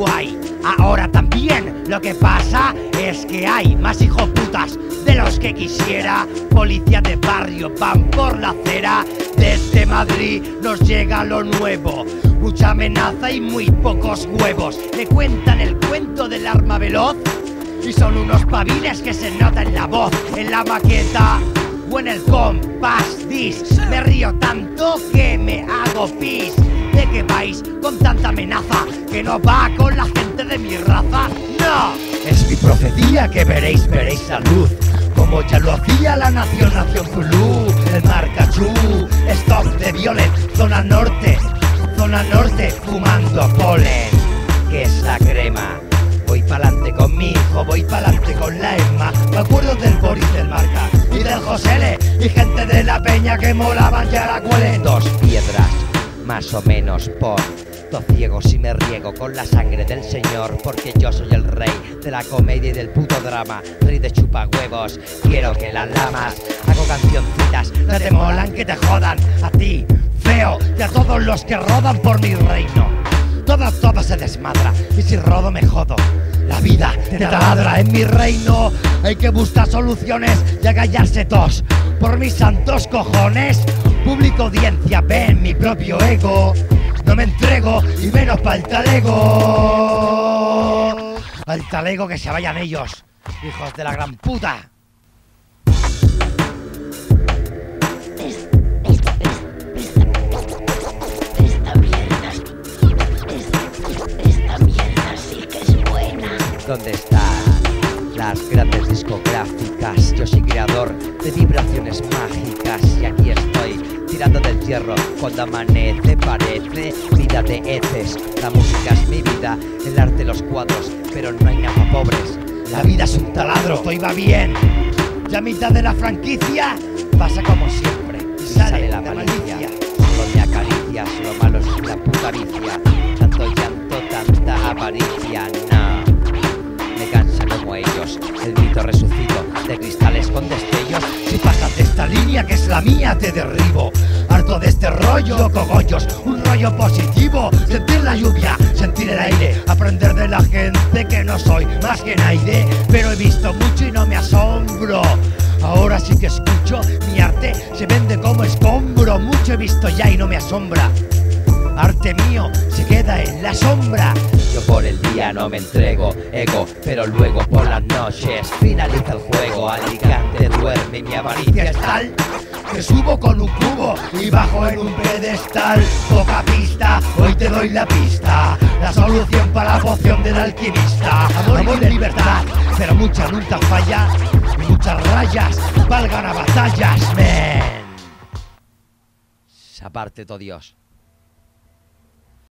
guay. Ahora también lo que pasa es que hay más hijoputas de los que quisiera. Policía de barrio van por la acera. Desde Madrid nos llega lo nuevo, mucha amenaza y muy pocos huevos. Le cuentan el cuento del arma veloz y son unos pavines que se nota en la voz, en la maqueta o en el compás disc. Me río tanto que me hago pis. ¿De qué vais con tanta amenaza? ¿Que no va con la gente de mi raza? ¡No! Es mi profecía que veréis la luz, como ya lo hacía la nación Zulu. El Marcachú, stop de violet, zona norte, fumando polen, que es la crema. Voy pa'lante con mi hijo, voy pa'lante con la Emma. Me acuerdo del Boris, del Marca y del Josele, y gente de la peña que molaban ya la cuelen. 2 piedras, más o menos por todo ciego si me riego con la sangre del Señor, porque yo soy el rey de la comedia y del puto drama, rey de chupahuevos, quiero que las lamas. Hago cancioncitas, no te molan que te jodan, a ti, feo, y a todos los que rodan por mi reino. Todo se desmadra, y si rodo me jodo. La vida te taladra en mi reino. Hay que buscar soluciones y agallarse todos por mis santos cojones. Público, audiencia, ven mi propio ego. No me entrego y menos para el talego. Al talego que se vayan ellos, hijos de la gran puta. ¿Dónde están las grandes discográficas? Yo soy creador de vibraciones mágicas y aquí estoy tirando del hierro cuando amanece. Parece vida de heces. La música es mi vida, el arte los cuadros, pero no hay nada para pobres. La vida es un taladro, todo iba bien. Ya mitad de la franquicia pasa como siempre. Sale la malicia, solo me acaricias, lo malo es la puta vicia. Tanto llanto, tanta avaricia, no. Me cansa como ellos, el mito resucito de cristales con destellos. Si pasas de esta línea que es la mía te derribo. Harto de este rollo, cogollos, un rollo positivo. Sentir la lluvia, sentir el aire, aprender de la gente que no soy más que nadie. Pero he visto mucho y no me asombro. Ahora sí que escucho, mi arte se vende como escombro. Mucho he visto ya y no me asombra. Arte mío se queda en la sombra. Yo por el día no me entrego, ego, pero luego por las noches finaliza el juego. Alicante duerme y mi avaricia es tal que subo con un cubo y bajo en un pedestal. Poca pista, hoy te doy la pista, la solución para la poción del alquimista. Amor y libertad, pero mucha nunca falla, y muchas rayas valgan a batallas, men. Aparte todo Dios.